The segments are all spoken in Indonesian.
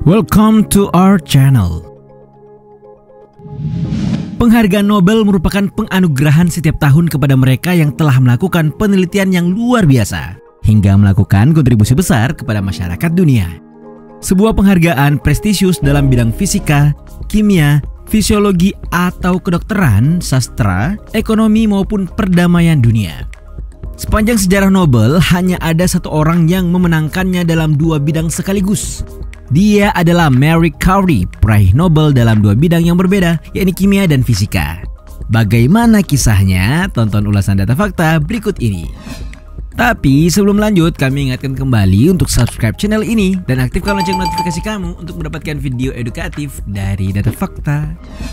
Welcome to our channel. Penghargaan Nobel merupakan penganugerahan setiap tahun kepada mereka yang telah melakukan penelitian yang luar biasa hingga melakukan kontribusi besar kepada masyarakat dunia. Sebuah penghargaan prestisius dalam bidang fisika, kimia, fisiologi atau kedokteran, sastra, ekonomi maupun perdamaian dunia. Sepanjang sejarah Nobel hanya ada satu orang yang memenangkannya dalam dua bidang sekaligus. Dia adalah Marie Curie, peraih Nobel dalam dua bidang yang berbeda, yakni kimia dan fisika. Bagaimana kisahnya? Tonton ulasan data fakta berikut ini. Tapi sebelum lanjut, kami ingatkan kembali untuk subscribe channel ini dan aktifkan lonceng notifikasi kamu untuk mendapatkan video edukatif dari data fakta.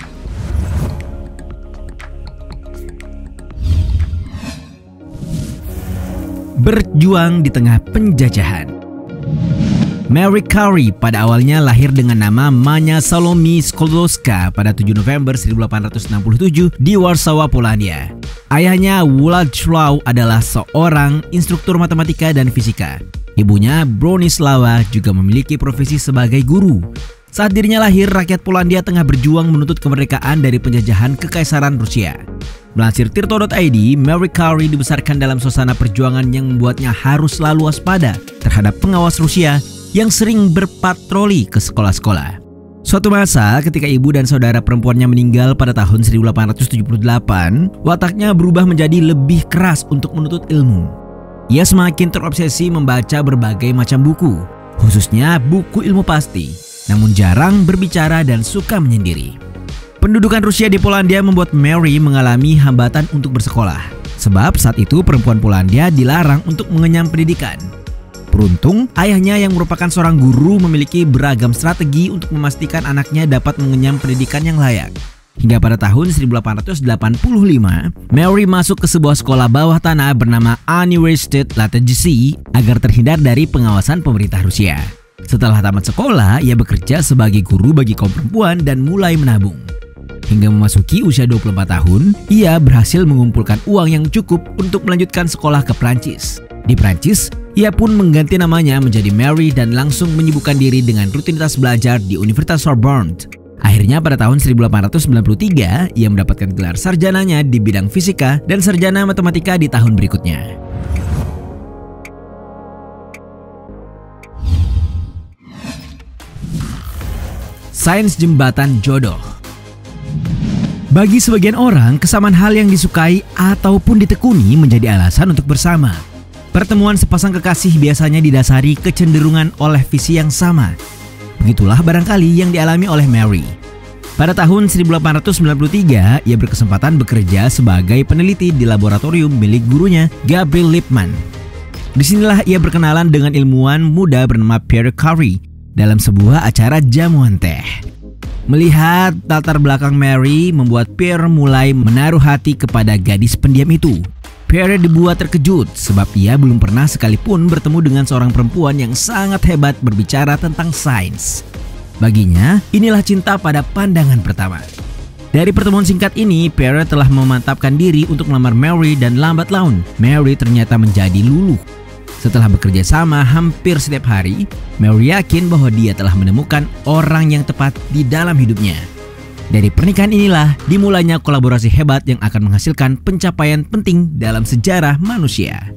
Berjuang di tengah penjajahan. Marie Curie pada awalnya lahir dengan nama Mania Salome Sklodowska pada 7 November 1867 di Warsawa, Polandia. Ayahnya Władysław adalah seorang instruktur matematika dan fisika. Ibunya Bronislawa juga memiliki profesi sebagai guru. Saat dirinya lahir, rakyat Polandia tengah berjuang menuntut kemerdekaan dari penjajahan Kekaisaran Rusia. Melansir tirto.id, Marie Curie dibesarkan dalam suasana perjuangan yang membuatnya harus selalu waspada terhadap pengawas Rusia yang sering berpatroli ke sekolah-sekolah. Suatu masa ketika ibu dan saudara perempuannya meninggal pada tahun 1878, wataknya berubah menjadi lebih keras untuk menuntut ilmu. Ia semakin terobsesi membaca berbagai macam buku, khususnya buku ilmu pasti, namun jarang berbicara dan suka menyendiri. Pendudukan Rusia di Polandia membuat Marie mengalami hambatan untuk bersekolah, sebab saat itu perempuan Polandia dilarang untuk mengenyam pendidikan. Beruntung, ayahnya yang merupakan seorang guru memiliki beragam strategi untuk memastikan anaknya dapat mengenyam pendidikan yang layak. Hingga pada tahun 1885, Marie masuk ke sebuah sekolah bawah tanah bernama Universität Latejsi agar terhindar dari pengawasan pemerintah Rusia. Setelah tamat sekolah, ia bekerja sebagai guru bagi kaum perempuan dan mulai menabung. Hingga memasuki usia 24 tahun, ia berhasil mengumpulkan uang yang cukup untuk melanjutkan sekolah ke Prancis. Di Prancis, ia pun mengganti namanya menjadi Marie dan langsung menyibukkan diri dengan rutinitas belajar di Universitas Sorbonne. Akhirnya pada tahun 1893, ia mendapatkan gelar sarjananya di bidang fisika dan sarjana matematika di tahun berikutnya. Sains jembatan jodoh. Bagi sebagian orang, kesamaan hal yang disukai ataupun ditekuni menjadi alasan untuk bersama. Pertemuan sepasang kekasih biasanya didasari kecenderungan oleh visi yang sama. Begitulah barangkali yang dialami oleh Marie. Pada tahun 1893, ia berkesempatan bekerja sebagai peneliti di laboratorium milik gurunya, Gabriel Lippmann. Disinilah ia berkenalan dengan ilmuwan muda bernama Pierre Curie dalam sebuah acara jamuan teh. Melihat latar belakang Marie membuat Pierre mulai menaruh hati kepada gadis pendiam itu. Pierre dibuat terkejut sebab ia belum pernah sekalipun bertemu dengan seorang perempuan yang sangat hebat berbicara tentang sains. Baginya, inilah cinta pada pandangan pertama. Dari pertemuan singkat ini, Pierre telah memantapkan diri untuk melamar Marie dan lambat laun, Marie ternyata menjadi luluh. Setelah bekerja sama hampir setiap hari, Marie yakin bahwa dia telah menemukan orang yang tepat di dalam hidupnya. Dari pernikahan inilah dimulainya kolaborasi hebat yang akan menghasilkan pencapaian penting dalam sejarah manusia.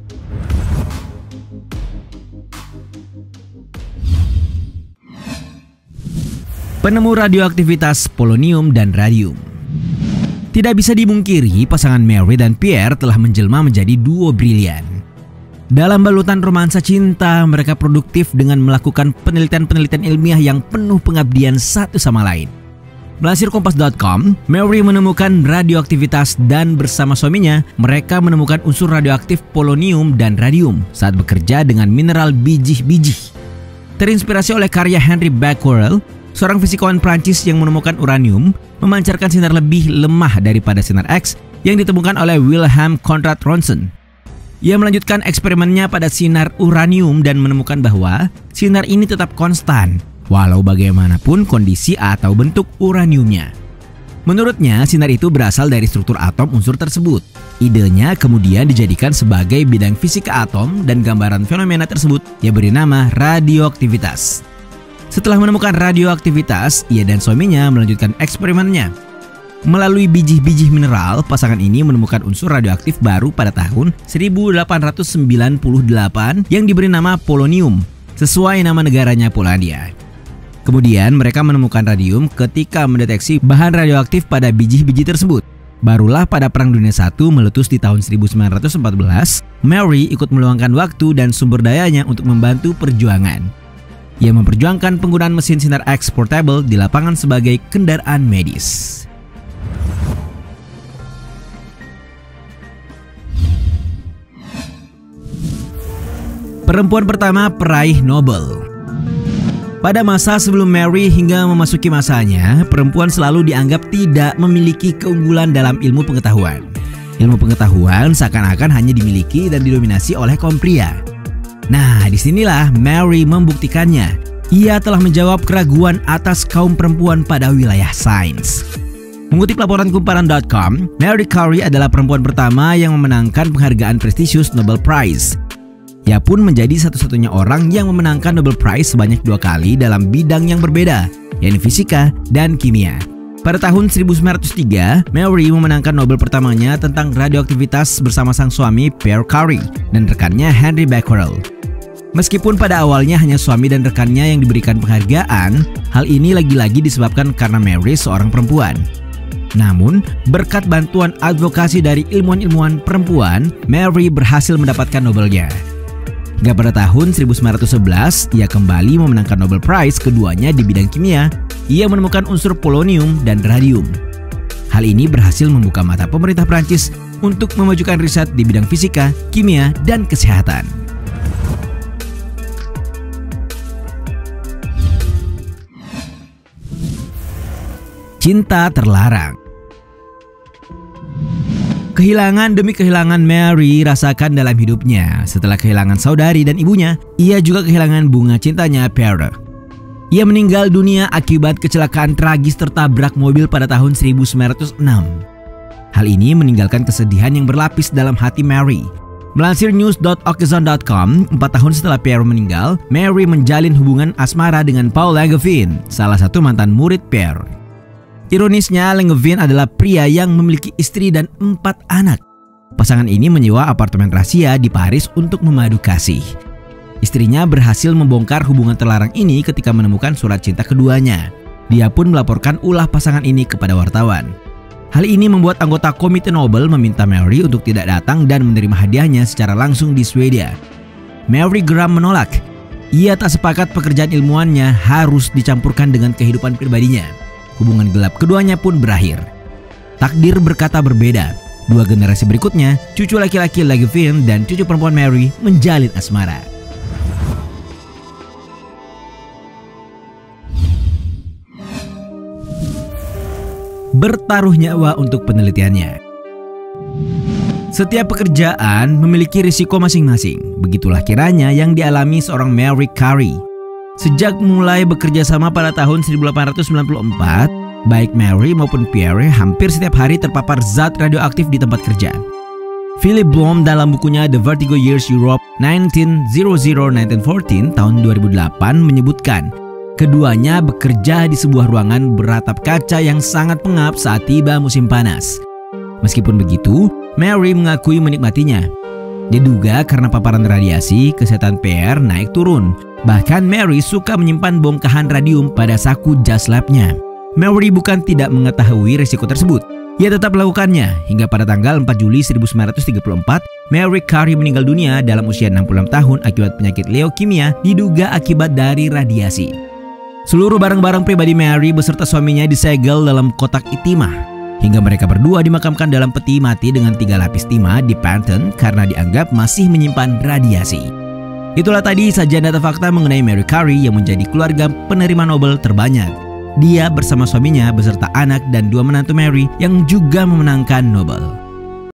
Penemu radioaktivitas polonium dan radium. Tidak bisa dimungkiri pasangan Marie dan Pierre telah menjelma menjadi duo brilian. Dalam balutan romansa cinta, mereka produktif dengan melakukan penelitian-penelitian ilmiah yang penuh pengabdian satu sama lain. Melansir Kompas.com, Marie menemukan radioaktivitas dan bersama suaminya, mereka menemukan unsur radioaktif polonium dan radium saat bekerja dengan mineral bijih-bijih. Terinspirasi oleh karya Henry Becquerel, seorang fisikawan Prancis yang menemukan uranium memancarkan sinar lebih lemah daripada sinar X yang ditemukan oleh Wilhelm Conrad Rontgen. Ia melanjutkan eksperimennya pada sinar uranium dan menemukan bahwa sinar ini tetap konstan walau bagaimanapun kondisi atau bentuk uraniumnya. Menurutnya, sinar itu berasal dari struktur atom unsur tersebut. Idenya kemudian dijadikan sebagai bidang fisika atom dan gambaran fenomena tersebut yang beri nama radioaktivitas. Setelah menemukan radioaktivitas, ia dan suaminya melanjutkan eksperimennya. Melalui biji-biji mineral, pasangan ini menemukan unsur radioaktif baru pada tahun 1898 yang diberi nama polonium, sesuai nama negaranya Polandia. Kemudian mereka menemukan radium ketika mendeteksi bahan radioaktif pada biji-biji tersebut. Barulah pada Perang Dunia I meletus di tahun 1914, Mary ikut meluangkan waktu dan sumber dayanya untuk membantu perjuangan. Ia memperjuangkan penggunaan mesin sinar X portable di lapangan sebagai kendaraan medis. Perempuan pertama peraih Nobel. Pada masa sebelum Mary hingga memasuki masanya, perempuan selalu dianggap tidak memiliki keunggulan dalam ilmu pengetahuan. Ilmu pengetahuan seakan-akan hanya dimiliki dan didominasi oleh kaum pria. Nah, disinilah Mary membuktikannya. Ia telah menjawab keraguan atas kaum perempuan pada wilayah sains. Mengutip laporan kumparan.com, Mary Curie adalah perempuan pertama yang memenangkan penghargaan prestisius Nobel Prize. Ia pun menjadi satu-satunya orang yang memenangkan Nobel Prize sebanyak 2 kali dalam bidang yang berbeda, yakni fisika dan kimia. Pada tahun 1903, Mary memenangkan Nobel pertamanya tentang radioaktivitas bersama sang suami Pierre Curie dan rekannya Henry Becquerel. Meskipun pada awalnya hanya suami dan rekannya yang diberikan penghargaan, hal ini lagi-lagi disebabkan karena Mary seorang perempuan. Namun, berkat bantuan advokasi dari ilmuwan-ilmuwan perempuan, Mary berhasil mendapatkan Nobelnya. Hingga pada tahun 1911, ia kembali memenangkan Nobel Prize keduanya di bidang kimia. Ia menemukan unsur polonium dan radium. Hal ini berhasil membuka mata pemerintah Prancis untuk memajukan riset di bidang fisika, kimia, dan kesehatan. Cinta terlarang. Kehilangan demi kehilangan Mary rasakan dalam hidupnya. Setelah kehilangan saudari dan ibunya, ia juga kehilangan bunga cintanya Pierre. Ia meninggal dunia akibat kecelakaan tragis tertabrak mobil pada tahun 1906. Hal ini meninggalkan kesedihan yang berlapis dalam hati Mary. Melansir news.occasion.com, 4 tahun setelah Pierre meninggal, Mary menjalin hubungan asmara dengan Paul Langevin, salah satu mantan murid Pierre. Ironisnya, Langevin adalah pria yang memiliki istri dan 4 anak. Pasangan ini menyewa apartemen rahasia di Paris untuk memadu kasih. Istrinya berhasil membongkar hubungan terlarang ini ketika menemukan surat cinta keduanya. Dia pun melaporkan ulah pasangan ini kepada wartawan. Hal ini membuat anggota Komite Nobel meminta Mary untuk tidak datang dan menerima hadiahnya secara langsung di Swedia. Mary geram menolak. Ia tak sepakat pekerjaan ilmuwannya harus dicampurkan dengan kehidupan pribadinya. Hubungan gelap keduanya pun berakhir. Takdir berkata berbeda. 2 generasi berikutnya, cucu laki-laki Langevin dan cucu perempuan Mary menjalin asmara. Bertaruh nyawa untuk penelitiannya. Setiap pekerjaan memiliki risiko masing-masing. Begitulah kiranya yang dialami seorang Mary Curie. Sejak mulai bekerja sama pada tahun 1894, baik Mary maupun Pierre hampir setiap hari terpapar zat radioaktif di tempat kerja. Philip Bloom dalam bukunya The Vertigo Years Europe 1900-1914 tahun 2008 menyebutkan, keduanya bekerja di sebuah ruangan beratap kaca yang sangat pengap saat tiba musim panas. Meskipun begitu, Mary mengakui menikmatinya. Diduga karena paparan radiasi, kesehatan Pierre naik turun. Bahkan Mary suka menyimpan bongkahan radium pada saku jas labnya. Mary bukan tidak mengetahui risiko tersebut. Ia tetap melakukannya hingga pada tanggal 4 Juli 1934, Mary Curie meninggal dunia dalam usia 66 tahun akibat penyakit leukemia diduga akibat dari radiasi. Seluruh barang-barang pribadi Mary beserta suaminya disegel dalam kotak timah. Hingga mereka berdua dimakamkan dalam peti mati dengan 3 lapis timah di Panton karena dianggap masih menyimpan radiasi. Itulah tadi sajian data fakta mengenai Mary Curie yang menjadi keluarga penerima Nobel terbanyak. Dia bersama suaminya beserta anak dan 2 menantu Mary yang juga memenangkan Nobel.